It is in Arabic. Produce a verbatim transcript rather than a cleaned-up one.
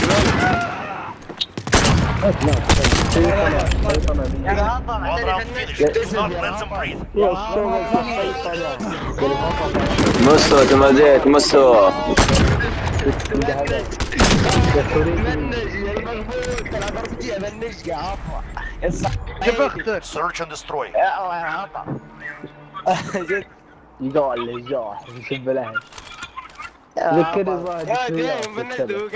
مصو تمازيت مصو Search and destroy. يقال يقال يسب له. ذكرني الظاهر